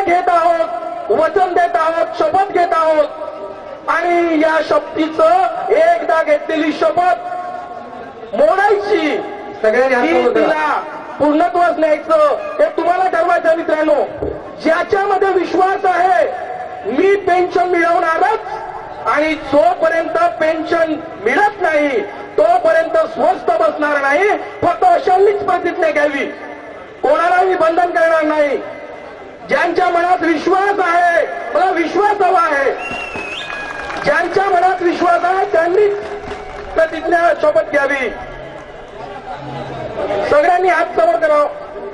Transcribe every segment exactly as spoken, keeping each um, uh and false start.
घेत आहोत, वचन देत आहोत, शपथ घेत आहोत आणि या शपथीचं एकदा घेतलेली शपथ मोडायची, सगळ्यांनी तिला पूर्णत्वास न्यायचं हे तुम्हाला ठरवायचं मित्रांनो. ज्याच्यामध्ये विश्वास आहे मी पेन्शन मिळवणारच आणि जोपर्यंत पेन्शन मिळत नाही तोपर्यंत स्वस्थ बसणार नाही, फक्त अशांनीच प्रतिज्ञा घ्यावी, कोणालाही बंधन करणार नाही. ज्यांच्या मनात विश्वास आहे, मला विश्वास हवा आहे, ज्यांच्या मनात विश्वास आहे त्यांनीच प्रतिज्ञा शपथ घ्यावी. सगळ्यांनी हात समोर करावं.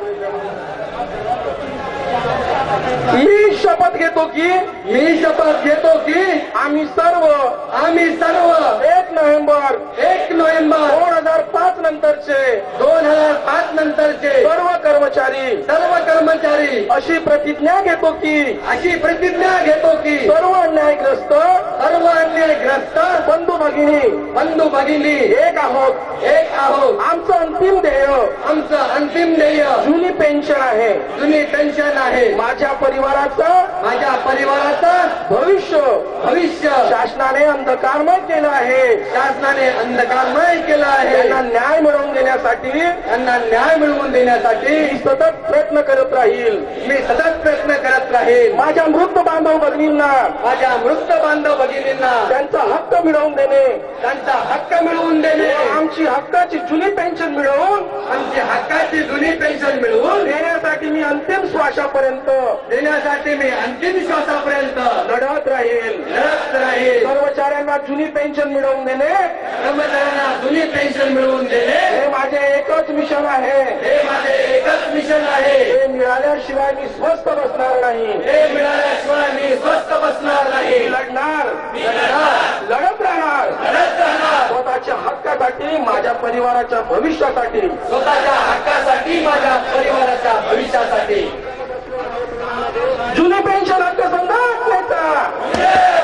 मी शपथ घेतो की मी शपथ घेतो की आम्ही सर्व आम्ही सर्व एक नोव्हेंबर एक नोव्हेंबर दोन हजार पाच नंतरचे दोन हजार पाच नंतरचे सर्व कर्मचारी सर्व कर्मचारी अशी प्रतिज्ञा घेतो की अशी प्रतिज्ञा घेतो की सर्व अन्यायग्रस्त सर्व अन्यायग्रस्त बंधू भगिनी बंधू भगिनी एक आहोत, एक आहोत. आमचं अंतिम ध्येय आमचं अंतिम ध्येय जुनी पेन्शन आहे, जुनी पेन्शन आहे. माझ्या परिवाराचं माझ्या परिवाराचं भविष्य भविष्य शासनाने अंधकारमय केलं आहे, शासनाने अंधकारमय केलं आहे. त्यांना न्याय मिळवून देण्यासाठी त्यांना न्याय मिळवून देण्यासाठी मी सतत प्रयत्न करत राहील. मी सतत प्रयत्न करत राहील. माझ्या मृत बांधव भगिनींना माझ्या मृत बांधव भगिनींना त्यांचा हक्क मिळवून देणे, त्यांचा हक्क मिळवून देणे, आमची हक्काची जुनी पेन्शन मिळवून आमची हक्काची जुनी पेन्शन मिळवून देण्यासाठी मी अंतिम श्वासापर्यंत देण्यासाठी मी अंतिम श्वासापर्यंत लढत राहील. लढत राहील. कर्मचाऱ्यांना जुनी पेन्शन मिळवून देणे कर्मचाऱ्यांना जुनी पेन्शन मिळवून देणे हे माझे एकच मिशन आहे. हे माझे एकच मिशन आहे. हे मिळाल्याशिवाय मी स्वस्थ बसणार नाही. हे मिळाल्याशिवाय मी स्वस्थ बसणार नाही. मी लढणार, मी लढणार, लढत राहणार, लढत राहणार. स्वतःच्या हक्कासाठी, माझ्या परिवाराच्या भविष्यासाठी. स्वतःच्या हक्कासाठी, माझ्या परिवाराच्या भविष्यासाठी. जुनी पेन्शन हक्क संघटनेचा